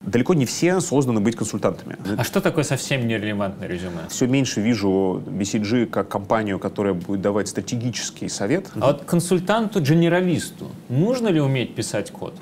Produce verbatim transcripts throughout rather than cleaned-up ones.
Далеко не все созданы быть консультантами. А что такое совсем нерелевантное резюме? Все меньше вижу би си джи как компанию, которая будет давать стратегический совет. А вот консультанту-дженералисту нужно ли уметь писать код?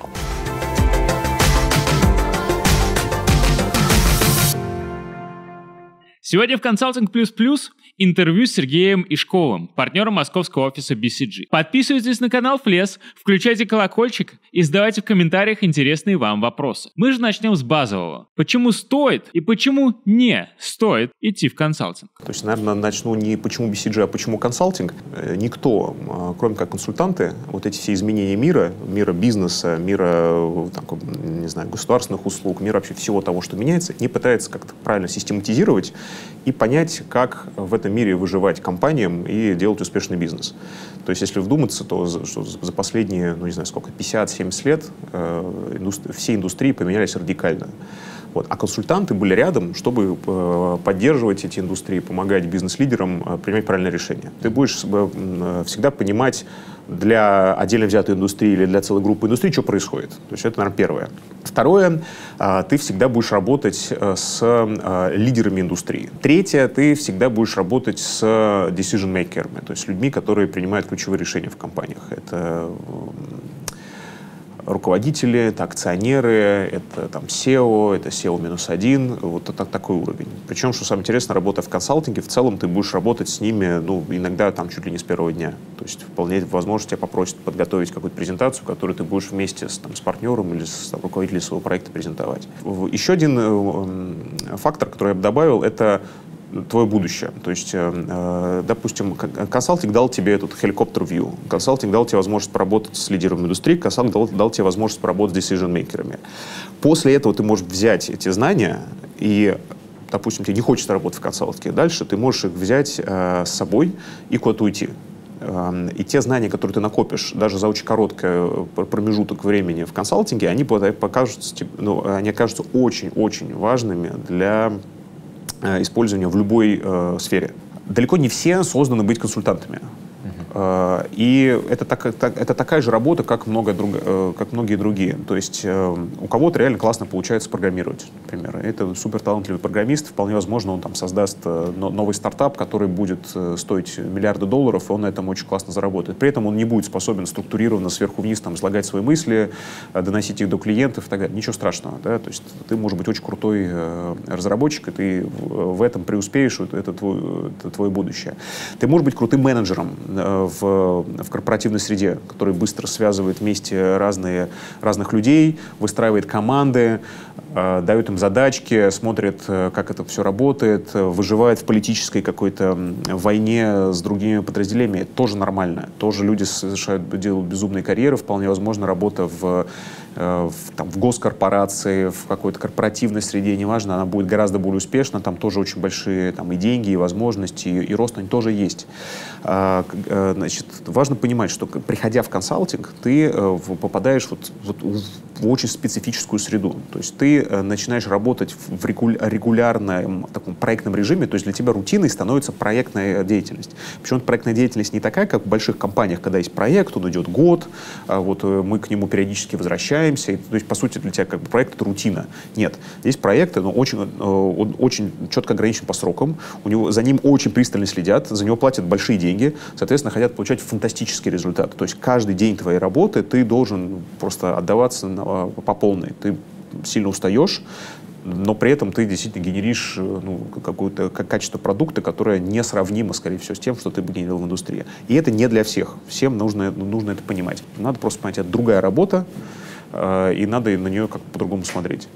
Сегодня в Consulting плюс плюс интервью с Сергеем Ишковым, партнером московского офиса би си джи. Подписывайтесь на канал Флес, включайте колокольчик и задавайте в комментариях интересные вам вопросы. Мы же начнем с базового. Почему стоит и почему не стоит идти в консалтинг? То есть, наверное, начну не почему би си джи, а почему консалтинг. Никто, кроме как консультанты, вот эти все изменения мира, мира бизнеса, мира, так, не знаю, государственных услуг, мира вообще всего того, что меняется, не пытается как-то правильно систематизировать и понять, как в этом мире выживать компаниям и делать успешный бизнес. То есть, если вдуматься, то за, что за последние, ну не знаю сколько, пятьдесят-семьдесят лет э, индустри- все индустрии поменялись радикально. Вот. А консультанты были рядом, чтобы э, поддерживать эти индустрии, помогать бизнес-лидерам э, принимать правильные решения. Ты будешь э, всегда понимать для отдельно взятой индустрии или для целой группы индустрий, что происходит. То есть это, наверное, первое. Второе, э, ты всегда будешь работать э, с э, лидерами индустрии. Третье, ты всегда будешь работать с decision-makers, то есть людьми, которые принимают ключевые решения в компаниях. Это руководители, это акционеры, это там си и о, это си и о минус один, вот это такой уровень. Причем, что самое интересное, работая в консалтинге, в целом ты будешь работать с ними, ну, иногда там чуть ли не с первого дня. То есть вполне возможно тебя попросят подготовить какую-то презентацию, которую ты будешь вместе с, там, с партнером или с там, руководителем своего проекта презентовать. Еще один э, фактор, который я бы добавил, это твое будущее. То есть, э, допустим, консалтинг дал тебе этот helicopter-view, консалтинг дал тебе возможность поработать с лидером индустрии, консалтинг дал, дал тебе возможность поработать с decision-makers. После этого ты можешь взять эти знания и, допустим, тебе не хочется работать в консалтинге, дальше ты можешь их взять э, с собой и куда-то уйти. Э, и те знания, которые ты накопишь даже за очень короткий промежуток времени в консалтинге, они покажутся, ну, они окажутся очень-очень важными для использования в любой э, сфере. Далеко не все созданы быть консультантами. Uh-huh. Э, и это, так, так, это такая же работа, как, много друг, э, как многие другие. То есть э, у кого-то реально классно получается программировать, например. Это суперталантливый программист, вполне возможно, он там создаст э, новый стартап, который будет э, стоить миллиарды долларов, и он на этом очень классно заработает. При этом он не будет способен структурированно сверху вниз там, излагать свои мысли, э, доносить их до клиентов и так далее. Ничего страшного. Да? То есть ты можешь быть очень крутой э, разработчик, и ты в, в этом преуспеешь, это, твой, это твое будущее. Ты можешь быть крутым менеджером э, в, в корпоративной среде, который быстро связывает вместе разные, разных людей, выстраивает команды, э, дает им задачки, смотрит, э, как это все работает, э, выживает в политической какой-то войне с другими подразделениями. Это тоже нормально. Тоже люди совершают, делают безумные карьеры. Вполне возможно, работа в, э, в, там, в госкорпорации, в какой-то корпоративной среде, неважно, она будет гораздо более успешна. Там тоже очень большие там, и деньги, и возможности, и, и рост, они тоже есть. А, значит, важно понимать, что приходя в консалтинг, ты э, попадаешь вот, вот в очень специфическую среду. То есть ты э, начинаешь работать в регуля- регулярном таком проектном режиме, то есть для тебя рутиной становится проектная деятельность. Причем проектная деятельность не такая, как в больших компаниях, когда есть проект, он идет год, а вот э, мы к нему периодически возвращаемся. И, то есть, по сути, для тебя как бы проект — это рутина. Нет. Здесь проекты, но очень, э, он очень четко ограничен по срокам, у него, за ним очень пристально следят, за него платят большие деньги, соответственно, хотят получать фантастический результат. То есть каждый день твоей работы ты должен просто отдаваться на, по полной. Ты сильно устаешь, но при этом ты действительно генеришь ну, какое-то как качество продукта, которое несравнимо, скорее всего, с тем, что ты бы генерил в индустрии. И это не для всех. Всем нужно, нужно это понимать. Надо просто понять, это другая работа, э, и надо на нее как-то по-другому смотреть.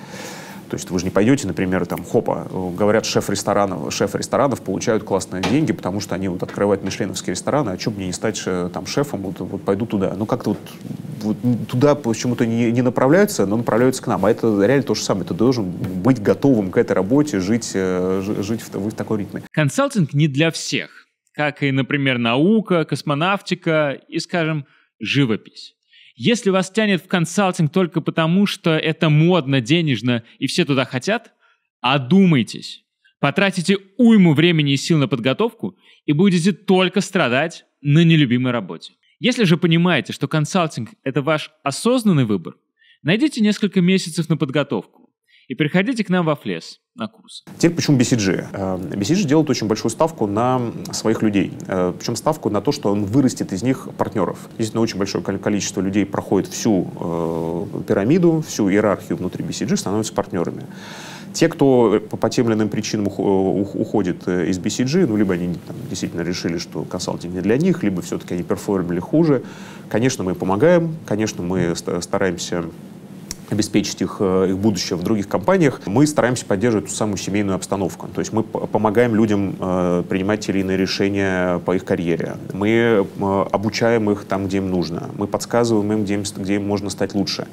То есть вы же не пойдете, например, там, хопа, говорят, шеф ресторанов, шефы ресторанов получают классные деньги, потому что они вот открывают мишленовские рестораны, а что мне не стать там шефом, вот, вот пойду туда. Ну как-то вот, вот туда почему-то не, не направляются, но направляются к нам. А это реально то же самое. Ты должен быть готовым к этой работе, жить, жить в, в такой ритме. Консалтинг не для всех, как и, например, наука, космонавтика и, скажем, живопись. Если вас тянет в консалтинг только потому, что это модно, денежно и все туда хотят, одумайтесь. Потратите уйму времени и сил на подготовку и будете только страдать на нелюбимой работе. Если же понимаете, что консалтинг – это ваш осознанный выбор, найдите несколько месяцев на подготовку. и приходите к нам во Флес на курс. Теперь почему би си джи? би си джи делает очень большую ставку на своих людей. Причем ставку на то, что он вырастет из них партнеров. Действительно, очень большое количество людей проходит всю э, пирамиду, всю иерархию внутри би си джи, становятся партнерами. Те, кто по, по тем или иным причинам уходит из би си джи, ну, либо они там, действительно решили, что консалтинг не для них, либо все-таки они перформили хуже, конечно, мы помогаем, конечно, мы стараемся обеспечить их, их будущее в других компаниях, мы стараемся поддерживать ту самую семейную обстановку. То есть мы помогаем людям э, принимать те или иные решения по их карьере. Мы э, обучаем их там, где им нужно. Мы подсказываем им, где им, где им можно стать лучше.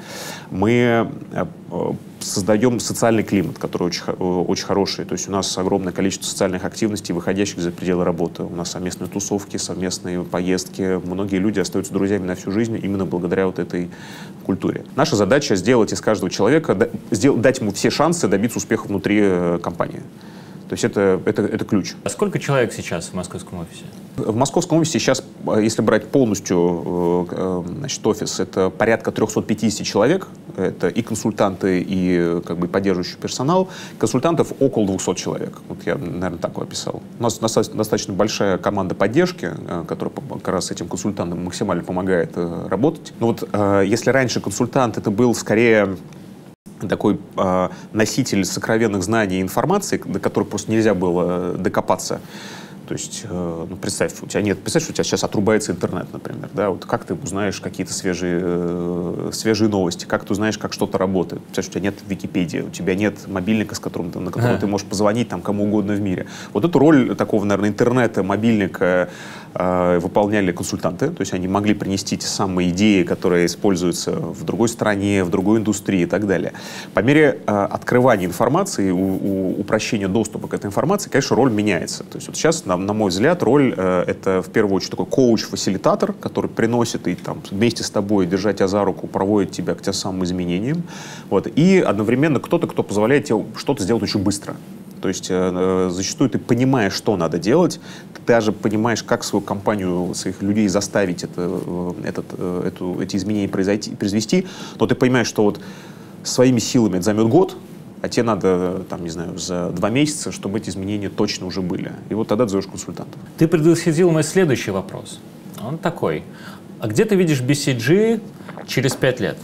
Мы э, создаем социальный климат, который очень, очень хороший. То есть у нас огромное количество социальных активностей, выходящих за пределы работы. У нас совместные тусовки, совместные поездки. Многие люди остаются друзьями на всю жизнь именно благодаря вот этой культуре. Наша задача сделать из каждого человека, дать ему все шансы добиться успеха внутри компании. То есть это, это, это ключ. А сколько человек сейчас в московском офисе? В московском офисе сейчас, если брать полностью значит, офис, это порядка триста пятьдесят человек. Это и консультанты, и как бы, поддерживающий персонал. Консультантов около двухсот человек. Вот я, наверное, так его описал. У нас достаточно большая команда поддержки, которая как раз этим консультантам максимально помогает работать. Но вот если раньше консультант это был скорее такой э, носитель сокровенных знаний и информации, до которой просто нельзя было докопаться. То есть, э, ну, представь, у тебя нет, представь, что у тебя сейчас отрубается интернет, например, да, вот как ты узнаешь какие-то свежие, э, свежие новости, как ты узнаешь, как что-то работает. Представь, что у тебя нет Википедии, у тебя нет мобильника, с которым ты, на который а. ты можешь позвонить там кому угодно в мире. Вот эту роль такого, наверное, интернета, мобильника э, выполняли консультанты, то есть они могли принести те самые идеи, которые используются в другой стране, в другой индустрии и так далее. По мере э, открывания информации, у, у, упрощения доступа к этой информации, конечно, роль меняется. То есть вот сейчас, на, на мой взгляд, роль э, это в первую очередь такой коуч-фасилитатор, который приносит и там вместе с тобой, держа тебя за руку, проводит тебя к тем самым изменениям. Вот. И одновременно кто-то, кто позволяет тебе что-то сделать очень быстро. То есть э, зачастую ты понимаешь, что надо делать, ты даже понимаешь, как свою компанию, своих людей заставить это, э, этот, э, эту, эти изменения произойти, произвести, но ты понимаешь, что вот своими силами это займет год, а тебе надо, там, не знаю, за два месяца, чтобы эти изменения точно уже были. И вот тогда ты зовешь консультанта. Ты предвосхитил мой следующий вопрос. Он такой. А где ты видишь би си джи через пять лет?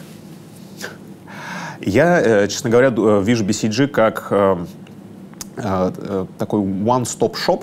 Я, честно говоря, вижу би си джи как такой one-stop shop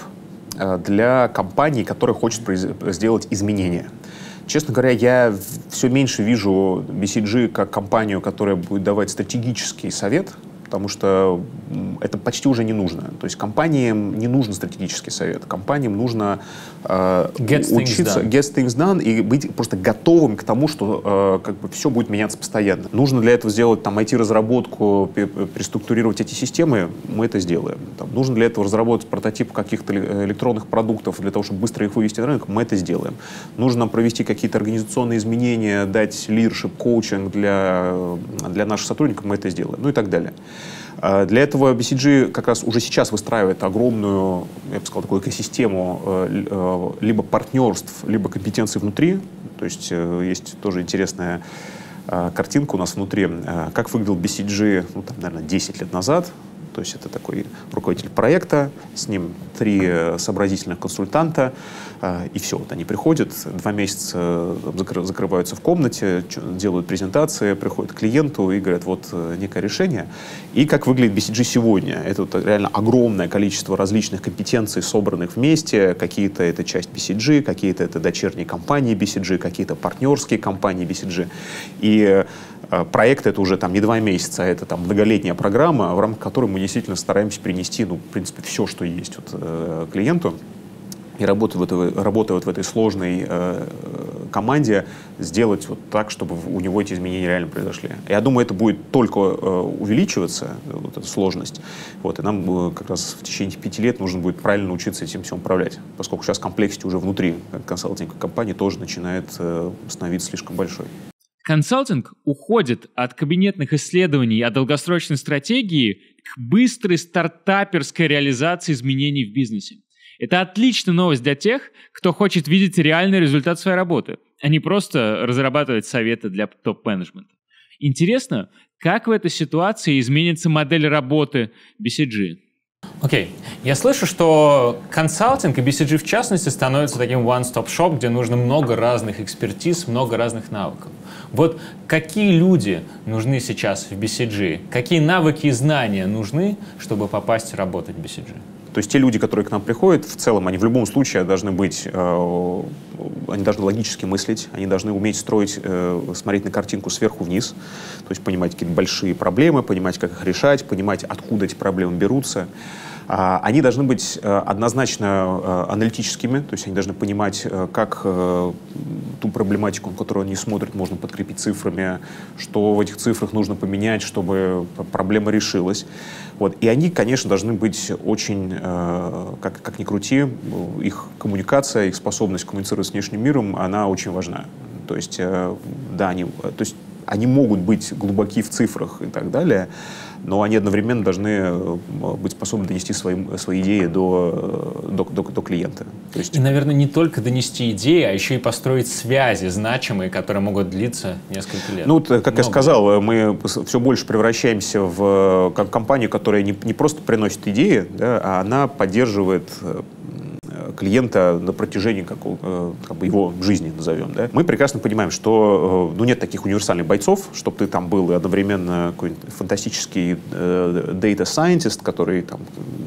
для компании, которая хочет сделать изменения. Честно говоря, я все меньше вижу би си джи как компанию, которая будет давать стратегический совет, потому что это почти уже не нужно. То есть компаниям не нужен стратегический совет. Компаниям нужно э, get учиться, things get things done и быть просто готовым к тому, что э, как бы все будет меняться постоянно. Нужно для этого сделать там ай ти-разработку, переструктурировать эти системы, мы это сделаем. Там, нужно для этого разработать прототип каких-то электронных продуктов для того, чтобы быстро их вывести на рынок, мы это сделаем. Нужно провести какие-то организационные изменения, дать лидершип, коучинг для, для наших сотрудников, мы это сделаем. Ну и так далее. Для этого би си джи как раз уже сейчас выстраивает огромную, я бы сказал, такую экосистему либо партнерств, либо компетенций внутри. То есть есть тоже интересная картинка у нас внутри, как выглядел би си джи, ну, там, наверное, десять лет назад. То есть это такой руководитель проекта, с ним три сообразительных консультанта, и все. Вот они приходят, два месяца закрываются в комнате, делают презентации, приходят к клиенту и говорят, вот некое решение. И как выглядит би си джи сегодня? Это вот реально огромное количество различных компетенций, собранных вместе. Какие-то это часть би си джи, какие-то это дочерние компании би си джи, какие-то партнерские компании би си джи. И проект это уже там не два месяца, а это там многолетняя программа, в рамках которой мы действительно стараемся принести, ну, в принципе, все, что есть вот, э, клиенту. И работая в этой, работая вот в этой сложной э, команде, сделать вот так, чтобы у него эти изменения реально произошли. Я думаю, это будет только э, увеличиваться, вот эта сложность. Вот, и нам э, как раз в течение пяти лет нужно будет правильно научиться этим всем управлять, поскольку сейчас комплексити уже внутри консалтинговой компании тоже начинает э, становиться слишком большой. Консалтинг уходит от кабинетных исследований, от долгосрочной стратегии к быстрой стартаперской реализации изменений в бизнесе. Это отличная новость для тех, кто хочет видеть реальный результат своей работы, а не просто разрабатывать советы для топ-менеджмента. Интересно, как в этой ситуации изменится модель работы би си джи? Окей. Okay. Я слышу, что консалтинг и би си джи в частности становится таким one-stop-shop, где нужно много разных экспертиз, много разных навыков. Вот какие люди нужны сейчас в би си джи? Какие навыки и знания нужны, чтобы попасть работать в би си джи? То есть те люди, которые к нам приходят, в целом, они в любом случае должны быть, э, они должны логически мыслить, они должны уметь строить, э, смотреть на картинку сверху вниз, то есть понимать какие-то большие проблемы, понимать, как их решать, понимать, откуда эти проблемы берутся. А, они должны быть э, однозначно э, аналитическими, то есть они должны понимать, э, как э, ту проблематику, на которую они смотрят, можно подкрепить цифрами, что в этих цифрах нужно поменять, чтобы проблема решилась. Вот. И они, конечно, должны быть очень, э, как, как ни крути, их коммуникация, их способность коммуницировать с внешним миром, она очень важна. То есть, э, да, они, то есть они могут быть глубоки в цифрах и так далее, но они одновременно должны быть способны донести свои, свои идеи до, до, до, до клиента. То есть... И, наверное, не только донести идеи, а еще и построить связи значимые, которые могут длиться несколько лет. Ну, вот, как Много. я сказал, мы все больше превращаемся в компанию, которая не, не просто приносит идеи, да, а она поддерживает клиента на протяжении какого, как бы его жизни, назовем. Да? Мы прекрасно понимаем, что ну, нет таких универсальных бойцов, чтобы ты там был одновременно какой-нибудь фантастический э, data scientist, который там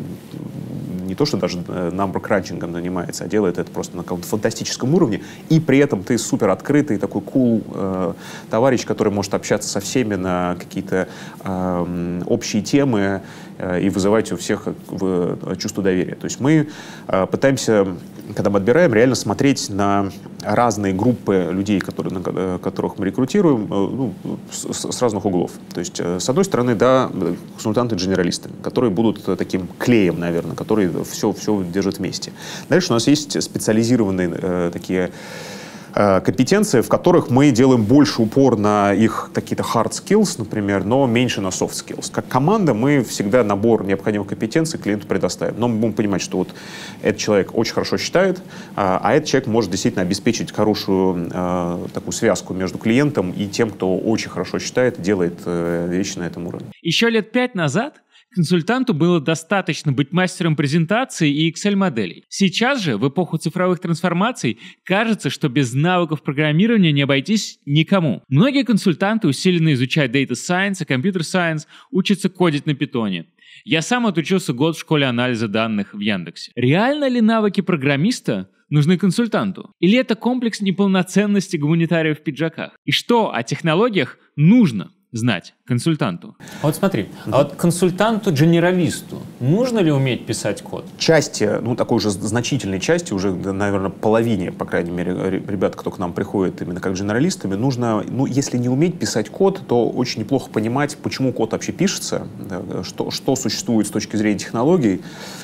не то, что даже number crunching занимается, а делает это просто на каком-то фантастическом уровне, и при этом ты супер открытый, такой cool э, товарищ, который может общаться со всеми на какие-то э, общие темы э, и вызывать у всех э, чувство доверия. То есть мы э, пытаемся, когда мы отбираем, реально смотреть на разные группы людей, которые, на, которых мы рекрутируем, э, ну, с, с разных углов. То есть, э, с одной стороны, да, консультанты-генералисты, которые будут таким клеем, наверное, которые все, все держат вместе. Дальше у нас есть специализированные э, такие э, компетенции, в которых мы делаем больше упор на их какие-то hard skills, например, но меньше на soft skills. Как команда мы всегда набор необходимых компетенций клиенту предоставим. Но мы будем понимать, что вот этот человек очень хорошо считает, а, а этот человек может действительно обеспечить хорошую э, такую связку между клиентом и тем, кто очень хорошо считает и делает э, вещи на этом уровне. Еще лет пять назад консультанту было достаточно быть мастером презентации и Excel-моделей. Сейчас же, в эпоху цифровых трансформаций, кажется, что без навыков программирования не обойтись никому. Многие консультанты усиленно изучают Data Science и Computer Science, учатся кодить на питоне. Я сам отучился год в школе анализа данных в Яндексе. Реально ли навыки программиста нужны консультанту? Или это комплекс неполноценности гуманитариев в пиджаках? И что о технологиях нужно знать консультанту? А вот смотри, mm-hmm. а вот консультанту-генералисту нужно ли уметь писать код? Части, ну такой уже значительной части, уже, наверное, половине, по крайней мере, ребят, кто к нам приходит именно как генералистами, нужно, ну если не уметь писать код, то очень неплохо понимать, почему код вообще пишется, что, что существует с точки зрения технологий,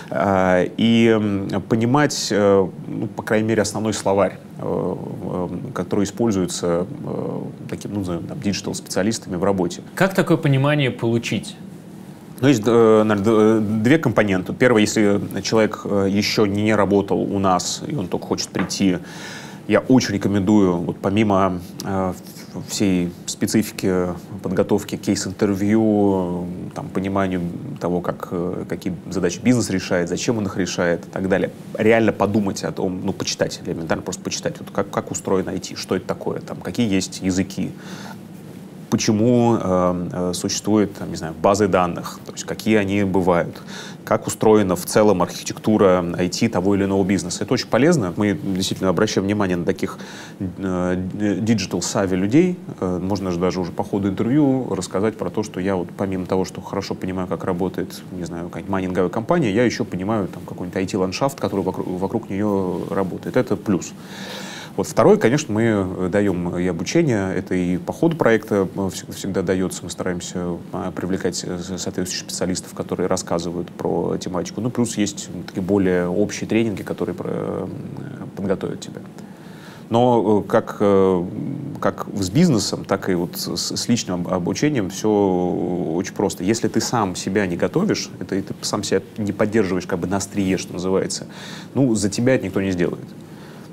и понимать, ну, по крайней мере, основной словарь, который используется таким, ну, там, диджитал-специалистами в работе. Как такое понимание получить? Ну, есть, наверное, две компоненты. Первое, если человек еще не работал у нас, и он только хочет прийти, я очень рекомендую, вот помимо всей специфики подготовки кейс-интервью, там, пониманию того, как, какие задачи бизнес решает, зачем он их решает и так далее, реально подумать о том, ну, почитать, элементарно просто почитать, вот, как, как устроено ай ти, что это такое, там, какие есть языки, почему э, существуют, там, не знаю, базы данных, то есть какие они бывают, как устроена в целом архитектура ай ти того или иного бизнеса. Это очень полезно. Мы действительно обращаем внимание на таких диджитал-сави людей. Э, можно же даже уже по ходу интервью рассказать про то, что я вот помимо того, что хорошо понимаю, как работает, не знаю, какая-нибудь майнинговая компания, я еще понимаю там какой-нибудь ай ти-ландшафт, который вокруг, вокруг нее работает. Это плюс. Вот второй, конечно, мы даем и обучение, это и по ходу проекта всегда дается, мы стараемся привлекать соответствующих специалистов, которые рассказывают про тематику. Ну, плюс есть такие более общие тренинги, которые подготовят тебя. Но как, как с бизнесом, так и вот с, с личным обучением все очень просто. Если ты сам себя не готовишь, это, ты сам себя не поддерживаешь как бы на острие, что называется, ну, за тебя это никто не сделает.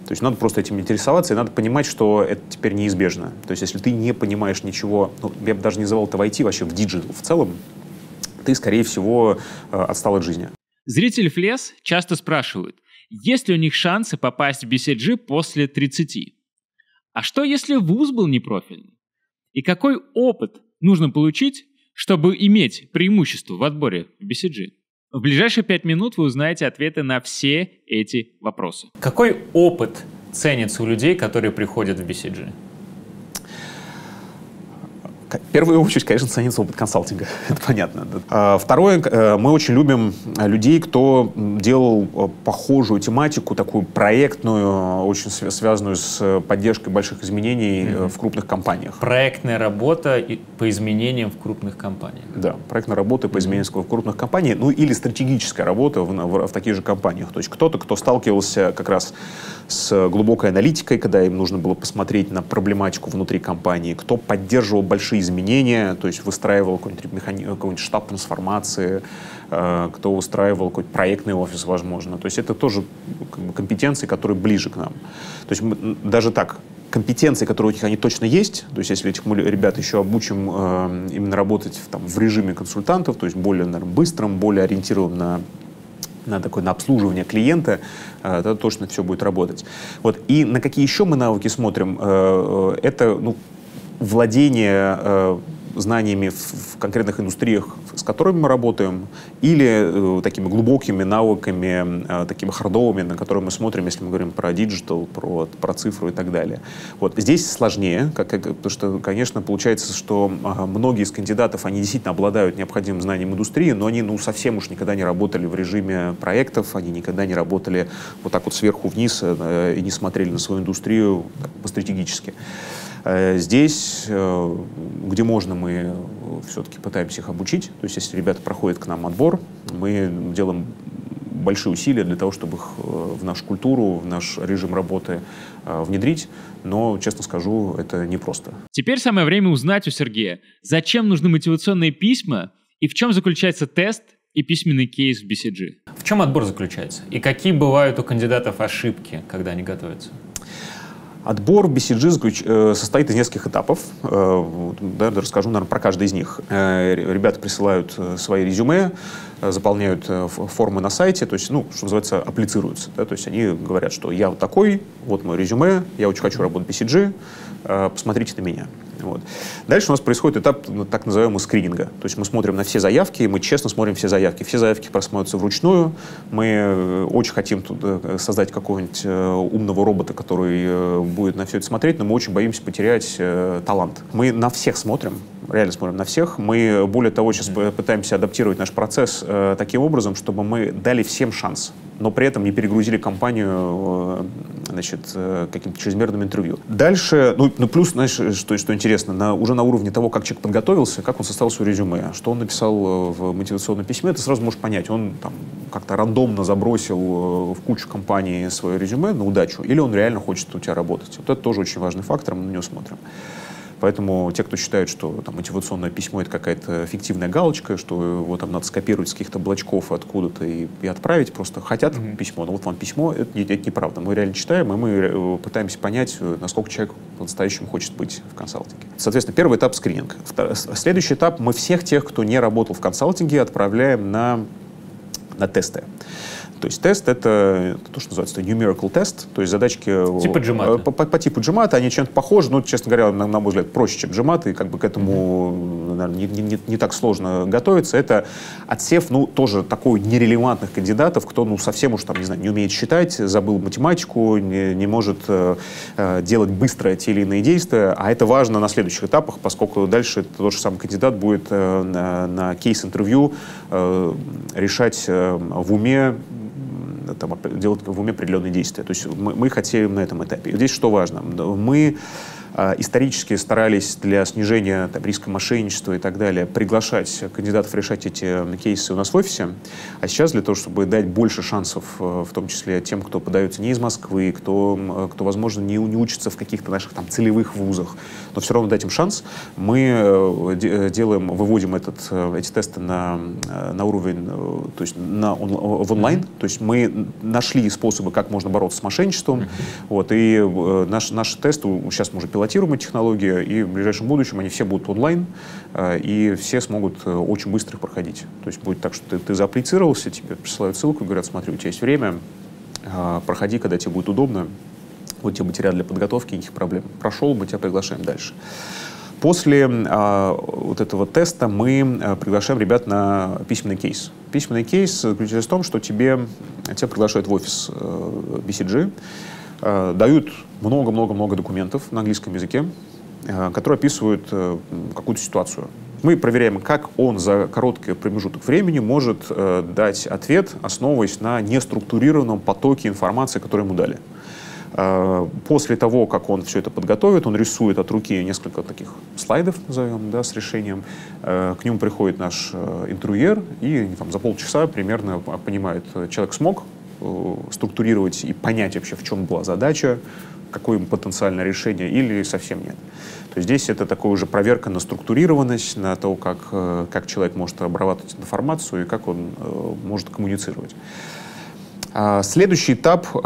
То есть надо просто этим интересоваться, и надо понимать, что это теперь неизбежно. То есть если ты не понимаешь ничего, ну, я бы даже не называл это в ай ти, вообще в диджитал в целом, ты, скорее всего, отстал от жизни. Зрители Флес часто спрашивают, есть ли у них шансы попасть в би си джи после тридцати? А что, если вуз был непрофильный? И какой опыт нужно получить, чтобы иметь преимущество в отборе в би си джи? В ближайшие пять минут вы узнаете ответы на все эти вопросы. Какой опыт ценится у людей, которые приходят в би си джи? В первую очередь, конечно, ценится опыт консалтинга, это понятно. Второе, мы очень любим людей, кто делал похожую тематику, такую проектную, очень связанную с поддержкой больших изменений mm-hmm. в крупных компаниях. Проектная работа по изменениям в крупных компаниях. Да, проектная работа по изменениям mm-hmm. в крупных компаниях, ну или стратегическая работа в, в, в таких же компаниях. То есть кто-то, кто сталкивался как раз с глубокой аналитикой, когда им нужно было посмотреть на проблематику внутри компании, кто поддерживал большие изменения, то есть выстраивал какой-нибудь, механи... какой-нибудь штаб трансформации, э, кто устраивал какой-то проектный офис, возможно. То есть это тоже как бы, компетенции, которые ближе к нам. То есть мы, даже так, компетенции, которые у них они точно есть, то есть если этих ребят еще обучим э, именно работать в, там, в режиме консультантов, то есть более, наверное, быстрым, более ориентированным на на такое на обслуживание клиента, тогда точно все будет работать. Вот. И на какие еще мы навыки смотрим? Это ну, владение знаниями в, в конкретных индустриях, с которыми мы работаем, или э, такими глубокими навыками, э, такими хардовыми, на которые мы смотрим, если мы говорим про диджитал, про, про цифру и так далее. Вот. Здесь сложнее, как, как, потому что, конечно, получается, что э, многие из кандидатов, они действительно обладают необходимым знанием индустрии, но они ну, совсем уж никогда не работали в режиме проектов, они никогда не работали вот так вот сверху вниз э, и не смотрели на свою индустрию по-стратегически. Здесь, где можно, мы все-таки пытаемся их обучить. То есть, если ребята проходят к нам отбор, мы делаем большие усилия для того, чтобы их в нашу культуру, в наш режим работы внедрить. Но, честно скажу, это непросто. Теперь самое время узнать у Сергея, зачем нужны мотивационные письма и в чем заключается тест и письменный кейс в би си джи. В чем отбор заключается? И какие бывают у кандидатов ошибки, когда они готовятся? Отбор би си джи состоит из нескольких этапов. Да, расскажу, наверное, про каждый из них. Ребята присылают свои резюме, заполняют формы на сайте, то есть, ну, что называется, апплицируются. Да, то есть они говорят, что я вот такой, вот мое резюме, я очень хочу работать в би си джи, посмотрите на меня. Вот. Дальше у нас происходит этап так называемого скрининга. То есть мы смотрим на все заявки, и мы честно смотрим все заявки. Все заявки просматриваются вручную. Мы очень хотим тут создать какого-нибудь умного робота, который будет на все это смотреть, но мы очень боимся потерять талант. Мы на всех смотрим, реально смотрим на всех. Мы, более того, сейчас пытаемся адаптировать наш процесс таким образом, чтобы мы дали всем шанс, но при этом не перегрузили компанию, значит, каким-то чрезмерным интервью. Дальше, ну, ну плюс, знаешь, что, что интересно, на, уже на уровне того, как человек подготовился, как он составил свое резюме, что он написал в мотивационном письме, ты сразу можешь понять, он там как-то рандомно забросил в кучу компаний свое резюме на удачу, или он реально хочет у тебя работать. Вот это тоже очень важный фактор, мы на него смотрим. Поэтому те, кто считает, что там, мотивационное письмо — это какая-то фиктивная галочка, что его там надо скопировать с каких-то блочков откуда-то и, и отправить, просто хотят mm-hmm. письмо, но вот вам письмо, это, это неправда. Мы реально читаем, и мы пытаемся понять, насколько человек по-настоящему хочет быть в консалтинге. Соответственно, первый этап — скрининг. Следующий этап — мы всех тех, кто не работал в консалтинге, отправляем на, на тесты. То есть тест — это то, что называется numerical тест, то есть задачки типа джимата. По, по, по типу джимата, они чем-то похожи, но, честно говоря, на, на мой взгляд, проще, чем джимат, и как бы к этому, mm-hmm. наверное, не, не, не так сложно готовиться. Это отсев, ну, тоже такой нерелевантных кандидатов, кто, ну, совсем уж там, не знаю, не умеет считать, забыл математику, не, не может э, делать быстро те или иные действия, а это важно на следующих этапах, поскольку дальше тот же самый кандидат будет э, на, на кейс-интервью э, решать э, в уме, там, делать в уме определенные действия. То есть мы, мы хотим на этом этапе. И здесь что важно? Мы исторически старались для снижения там, риска мошенничества и так далее приглашать кандидатов решать эти кейсы у нас в офисе. А сейчас для того, чтобы дать больше шансов, в том числе тем, кто подается не из Москвы, кто, кто возможно, не, не учится в каких-то наших там, целевых вузах, но все равно дать им шанс, мы делаем, выводим этот, эти тесты на, на уровень, то есть на, в онлайн. То есть мы нашли способы, как можно бороться с мошенничеством. Mm-hmm. Вот, и наш, наши тесты, сейчас мы уже пилотируем эти технологии, и в ближайшем будущем они все будут онлайн, и все смогут очень быстро их проходить. То есть будет так, что ты, ты зааплицировался, тебе присылают ссылку и говорят, смотри, у тебя есть время, проходи, когда тебе будет удобно. Вот тебе материал для подготовки, никаких проблем. Прошел, мы тебя приглашаем дальше. После а, вот этого теста мы а, приглашаем ребят на письменный кейс. Письменный кейс заключается в том, что тебе, тебя приглашают в офис а, би си джи, а, дают много-много-много документов на английском языке, а, которые описывают а, какую-то ситуацию. Мы проверяем, как он за короткий промежуток времени может а, дать ответ, основываясь на неструктурированном потоке информации, которую ему дали. После того, как он все это подготовит, он рисует от руки несколько таких слайдов, назовем, да, с решением. К нему приходит наш интервьюер и там, за полчаса примерно понимает, человек смог структурировать и понять вообще, в чем была задача, какое потенциальное решение или совсем нет. То есть здесь это такая уже проверка на структурированность, на то, как, как человек может обрабатывать информацию и как он может коммуницировать. Следующий этап —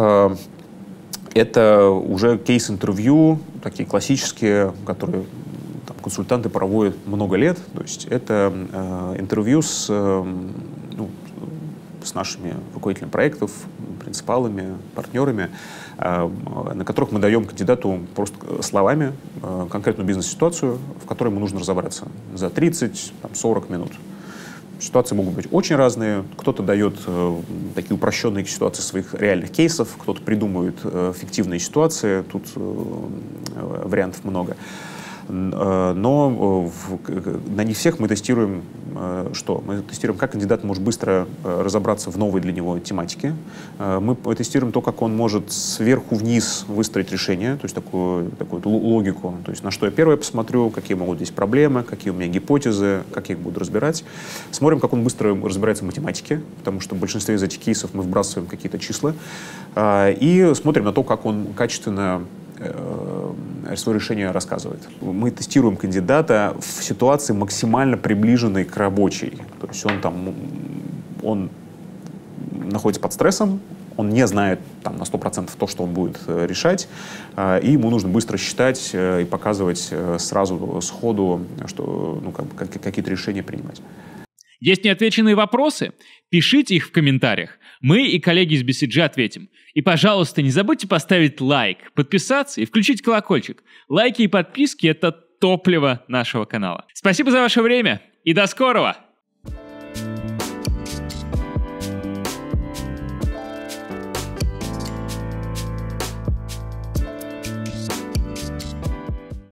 это уже кейс-интервью, такие классические, которые там, консультанты проводят много лет. То есть это э, интервью с, э, ну, с нашими руководителями проектов, принципалами, партнерами, э, на которых мы даем кандидату просто словами э, конкретную бизнес-ситуацию, в которой ему нужно разобраться за тридцать-сорок минут. Ситуации могут быть очень разные. Кто-то дает э, такие упрощенные ситуации своих реальных кейсов, кто-то придумывает э, фиктивные ситуации. Тут э, вариантов много. Но на них всех мы тестируем что? Мы тестируем, как кандидат может быстро разобраться в новой для него тематике. Мы тестируем то, как он может сверху вниз выстроить решение, то есть такую, такую логику. То есть на что я первое посмотрю, какие могут здесь проблемы, какие у меня гипотезы, как я их буду разбирать. Смотрим, как он быстро разбирается в математике, потому что в большинстве из этих кейсов мы вбрасываем какие-то числа. И смотрим на то, как он качественно свое решение рассказывает. Мы тестируем кандидата в ситуации максимально приближенной к рабочей. То есть он там, он находится под стрессом, он не знает там, на сто процентов то, что он будет решать, и ему нужно быстро считать и показывать сразу сходу, что, ну, как бы, какие-то решения принимать. Есть неотвеченные вопросы? Пишите их в комментариях. Мы и коллеги из би си джи ответим. И, пожалуйста, не забудьте поставить лайк, подписаться и включить колокольчик. Лайки и подписки — это топливо нашего канала. Спасибо за ваше время и до скорого!